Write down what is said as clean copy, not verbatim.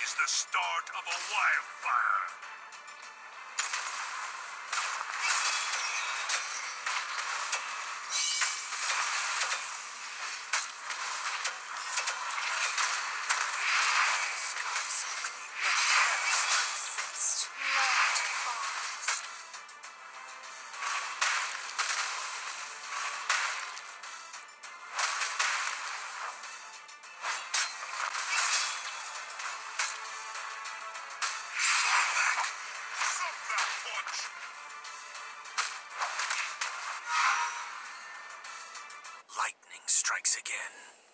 is the start of a wildfire. Lightning strikes again.